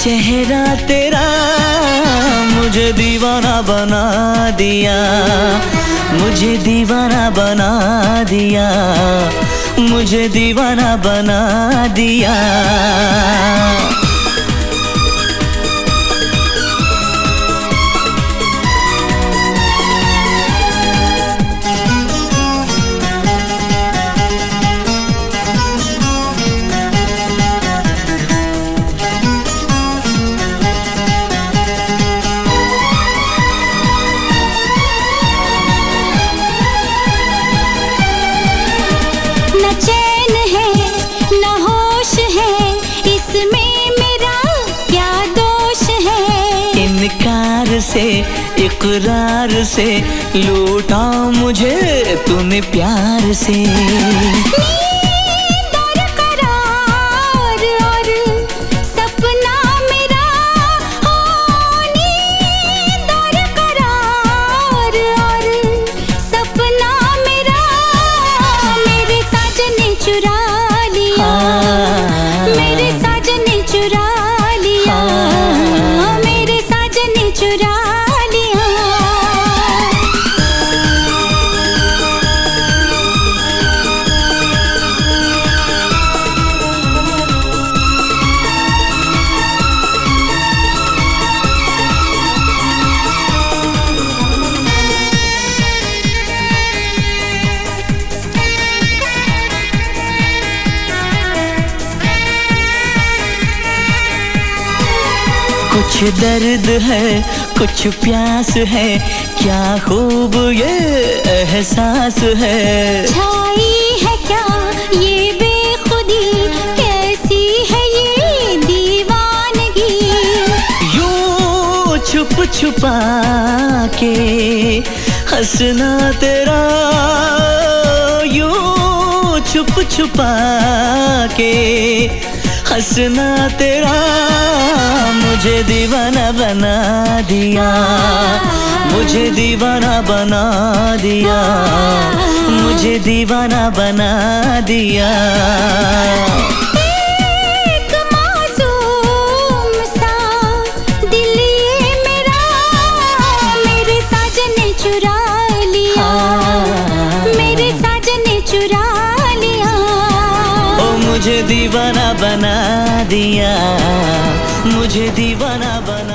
चेहरा तेरा मुझे दीवाना बना दिया, मुझे दीवाना बना दिया, मुझे दीवाना बना दिया। न चैन है न होश है, इसमें मेरा क्या दोष है। इनकार से इकरार से लूटा मुझे तूने प्यार से। नींद और करार और सपना मेरा, हो नींद और करार और सपना मेरा, मेरे साजन ने चुरा लिया, मेरे साजन ने चुरा लिया, मेरे साजन ने चुरा लिया। कुछ दर्द है कुछ प्यास है, क्या खूब ये एहसास है। छाई है क्या ये बेखुदी, कैसी है ये दीवानगी। यूं छुप छुपा के हंसना तेरा, यूं छुप छुपा के हंसना तेरा, मुझे दीवाना बना दिया, मुझे दीवाना बना दिया, मुझे दीवाना बना दिया। एक मासूम सा दिल ये मेरा, मेरे साजन ने चुरा लिया, मेरे साजन ने चुरा लिया। ओ मुझे दीवाना बना दिया, मुझे दीवाना बना